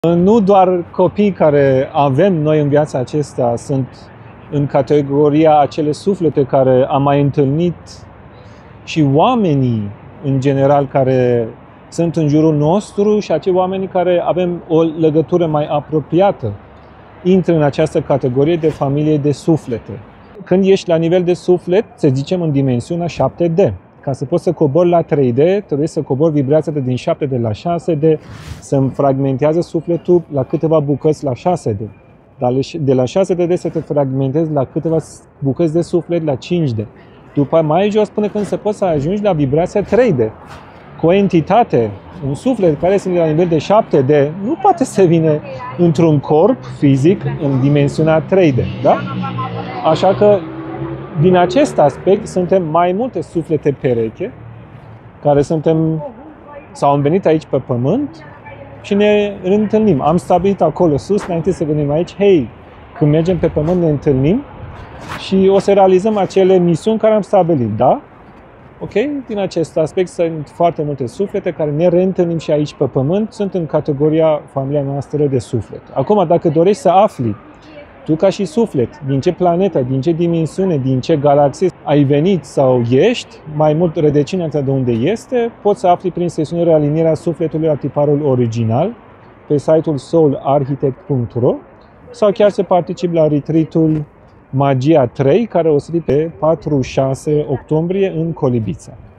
Nu doar copiii care avem noi în viața aceasta sunt în categoria acele suflete care am mai întâlnit și oamenii în general care sunt în jurul nostru și acei oameni care avem o legătură mai apropiată intră în această categorie de familie de suflete. Când ești la nivel de suflet, să zicem în dimensiunea 7D. Ca să poți să cobori la 3D, trebuie să cobori vibrația din 7D la 6D, să-mi fragmentează sufletul la câteva bucăți la 6D. Dar de la 6D să te fragmentezi la câteva bucăți de suflet la 5D. După mai jos, până când se poți să ajungi la vibrația 3D. Cu o entitate, un suflet care este la nivel de 7D, nu poate să vină într-un corp fizic în dimensiunea 3D. Da? Așa că, din acest aspect, suntem mai multe suflete pereche care am venit aici pe pământ și ne întâlnim. Am stabilit acolo sus, înainte să venim aici, hei, când mergem pe pământ ne întâlnim și o să realizăm acele misiuni care am stabilit, da? Ok? Din acest aspect sunt foarte multe suflete care ne reîntâlnim și aici pe pământ, sunt în categoria familia noastră de suflet. Acum, dacă dorești să afli tu ca și suflet, din ce planetă, din ce dimensiune, din ce galaxie ai venit sau ești, mai mult rădăcina de unde este, poți să afli prin sesiunea Realinierea Sufletului la tiparul original pe site-ul soularchitect.ro sau chiar să participi la retreat-ul Magia 3, care o să fie pe 4-6 octombrie în Colibița.